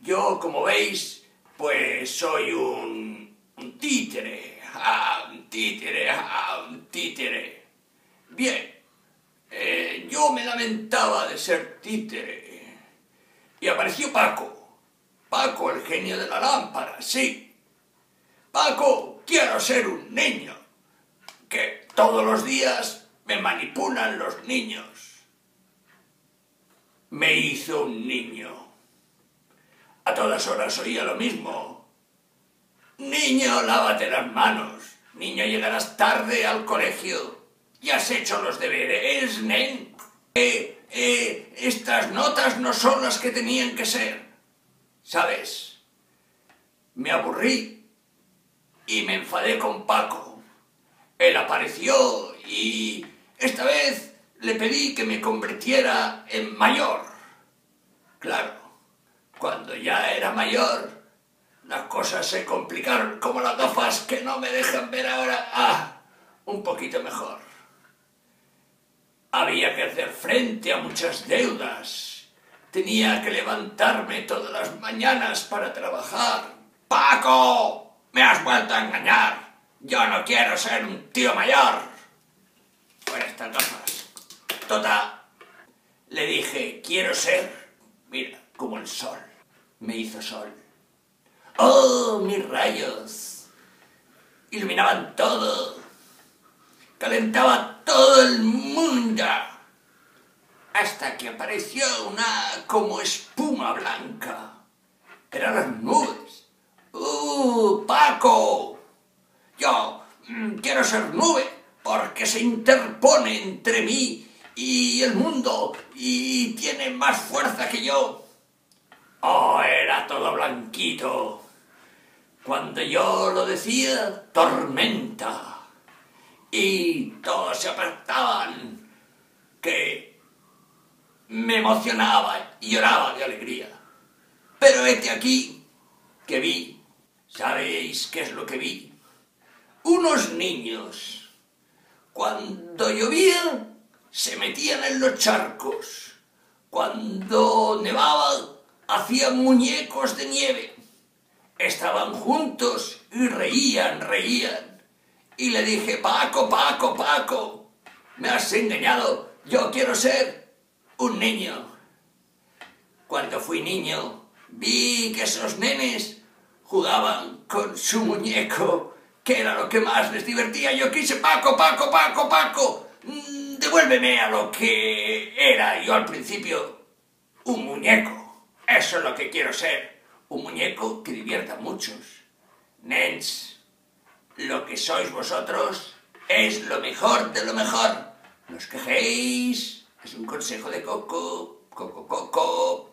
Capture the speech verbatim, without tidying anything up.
Yo, como veis, pues soy un, un títere, ah, un títere, ah, un títere. Bien, eh, yo me lamentaba de ser títere y apareció Paco, Paco el genio de la lámpara, sí. Paco, quiero ser un niño, que todos los días me manipulan los niños. Me hizo un niño. A todas horas oía lo mismo. Niño, lávate las manos. Niño, llegarás tarde al colegio. ¿Ya has hecho los deberes, nen? Eh, eh, estas notas no son las que tenían que ser. ¿Sabes? Me aburrí y me enfadé con Paco. Él apareció y esta vez le pedí que me convirtiera en mayor. Claro, cuando ya era mayor, las cosas se complicaron, como las gafas que no me dejan ver ahora, ah, un poquito mejor. Había que hacer frente a muchas deudas. Tenía que levantarme todas las mañanas para trabajar. ¡Paco! ¡Me has vuelto a engañar! Yo no quiero ser un tío mayor. Fuera estas gafas. Tota, le dije, quiero ser, mira, como el sol. Me hizo sol. ¡Oh, mis rayos! Iluminaban todo. Calentaba todo el mundo. Hasta que apareció una como espuma blanca. Eran las nubes. ¡Uh, Paco! Yo mm, quiero ser nube porque se interpone entre mí y el mundo y tiene más fuerza que yo. Oh, era todo blanquito. Cuando yo lo decía, tormenta. Y todos se apartaban, que me emocionaba y lloraba de alegría. Pero este aquí, que vi, ¿sabéis qué es lo que vi? Unos niños, cuando llovía, se metían en los charcos. Cuando nevaba, hacían muñecos de nieve. Estaban juntos y reían, reían. Y le dije, Paco, Paco, Paco, me has engañado, yo quiero ser un niño. Cuando fui niño, vi que esos nenes jugaban con su muñeco, que era lo que más les divertía. Yo quise, Paco, Paco, Paco, Paco, devuélveme a lo que era yo al principio, un muñeco. Eso es lo que quiero ser, un muñeco que divierta a muchos. Nens, lo que sois vosotros es lo mejor de lo mejor. No os quejéis, es un consejo de Coco, Coco, Coco.